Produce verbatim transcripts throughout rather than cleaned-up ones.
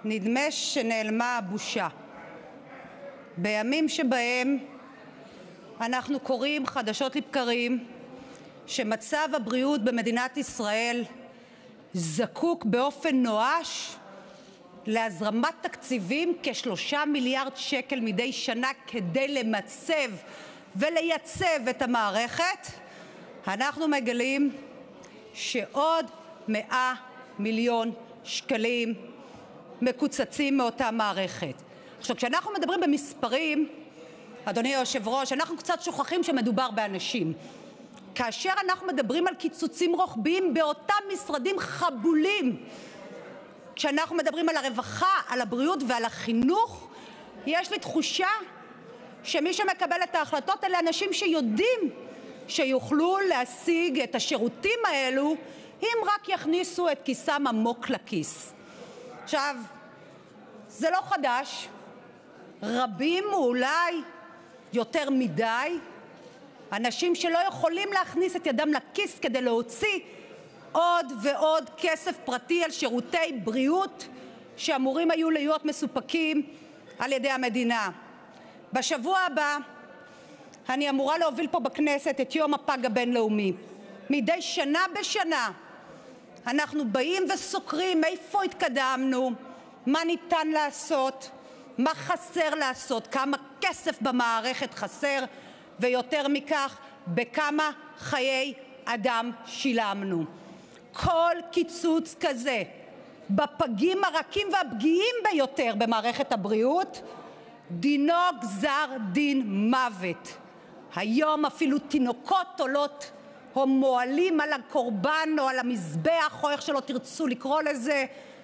נדמה שנעלמה הבושה. בימים שבהם אנחנו קוראים חדשות לבקרים שמצב הבריאות במדינת ישראל זקוק באופן נואש להזרמת תקציבים כשלושה מיליארד שקל מדי שנה כדי למצב ולייצב את המערכת, אנחנו מגלים שעוד מאה מיליון שקלים מקוצצים מאותה מערכת. עכשיו, כשאנחנו מדברים במספרים, אדוני היושב ראש, אנחנו קצת שוכחים שמדובר באנשים. כאשר אנחנו מדברים על קיצוצים רוחביים באותם משרדים חבולים, כשאנחנו מדברים על הרווחה, על הבריאות ועל החינוך, יש לי תחושה שמי שמקבל את ההחלטות אלה אנשים שיודעים שיוכלו להשיג את השירותים האלו אם רק יכניסו את כיסם עמוק לכיס. עכשיו, זה לא חדש, רבים אולי יותר מדי, אנשים שלא יכולים להכניס את ידם לכיס כדי להוציא עוד ועוד כסף פרטי על שירותי בריאות שאמורים היו להיות מסופקים על ידי המדינה. בשבוע הבא אני אמורה להוביל פה בכנסת את יום הפג הבינלאומי. מדי שנה בשנה אנחנו באים וסוקרים איפה התקדמנו, מה ניתן לעשות, מה חסר לעשות, כמה כסף במערכת חסר, ויותר מכך, בכמה חיי אדם שילמנו. כל קיצוץ כזה בפגים הרכים והפגיעים ביותר במערכת הבריאות, דינו גזר דין מוות. היום אפילו תינוקות עולות או מועלים על הקורבן או על המזבח, או איך שלא תרצו לקרוא לזה,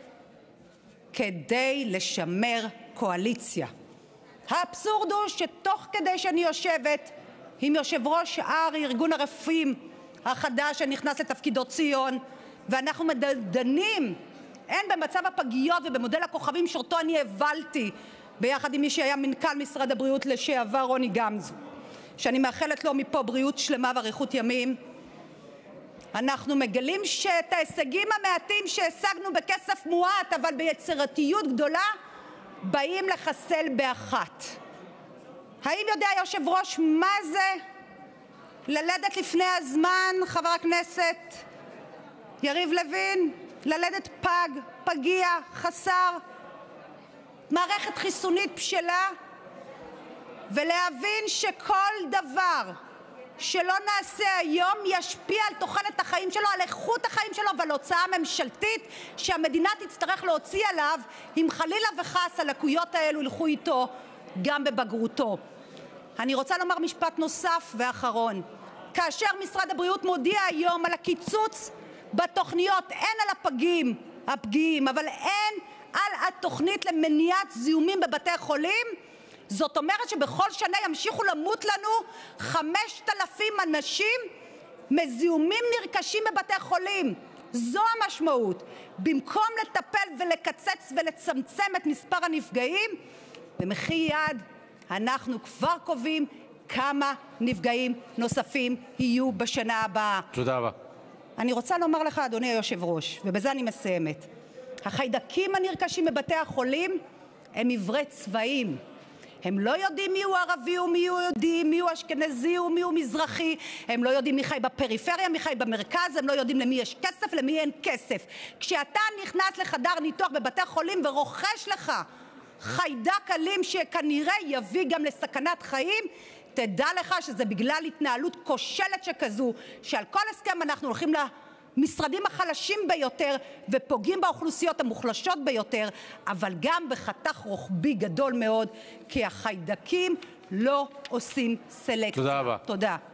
כדי לשמר קואליציה. האבסורד הוא שתוך כדי שאני יושבת עם יושב ראש ארי, ארגון הרופאים החדש שנכנס לתפקידו ציון, ואנחנו מדנים הן במצב הפגיות ובמודל הכוכבים שאותו אני הבלתי ביחד עם מי שהיה מנכ"ל משרד הבריאות לשעבר רוני גמזו, שאני מאחלת לו מפה בריאות שלמה ואריכות ימים. אנחנו מגלים שאת ההישגים המעטים שהשגנו בכסף מועט אבל ביצירתיות גדולה באים לחסל באחת. האם יודע יושב ראש מה זה ללדת לפני הזמן, חבר הכנסת יריב לוין? ללדת פג, פגיע, חסר מערכת חיסונית בשלה, ולהבין שכל דבר שלא נעשה היום ישפיע על תוחלת החיים שלו, על איכות החיים שלו ועל הוצאה ממשלתית שהמדינה תצטרך להוציא עליו אם חלילה וחס הלקויות האלו ילכו איתו גם בבגרותו. אני רוצה לומר משפט נוסף ואחרון. כאשר משרד הבריאות מודיע היום על הקיצוץ בתוכניות, אין על הפגים הפגיעים, אבל אין על התוכנית למניעת זיהומים בבתי חולים, זאת אומרת שבכל שנה ימשיכו למות לנו חמשת אלפים אנשים מזיהומים נרכשים בבתי חולים. זו המשמעות. במקום לטפל ולקצץ ולצמצם את מספר הנפגעים, במחי יד אנחנו כבר קובעים כמה נפגעים נוספים יהיו בשנה הבאה. תודה רבה. אני רוצה לומר לך, אדוני היושב ראש, ובזה אני מסיימת, החיידקים הנרכשים בבתי החולים הם עיוורי צבעים. הם לא יודעים מי הוא ערבי ומי הוא יהודי, מי הוא אשכנזי ומי הוא מזרחי, הם לא יודעים מי חי בפריפריה, מי חי במרכז, הם לא יודעים למי יש כסף, למי אין כסף. כשאתה נכנס לחדר ניתוח בבתי חולים ורוכש לך חיידק אלים שכנראה יביא גם לסכנת חיים, תדע לך שזה בגלל התנהלות כושלת שכזו, שעל כל הסכם אנחנו הולכים למשרדים החלשים ביותר ופוגעים באוכלוסיות המוחלשות ביותר, אבל גם בחתך רוחבי גדול מאוד, כי החיידקים לא עושים סלקציה. תודה רבה. תודה.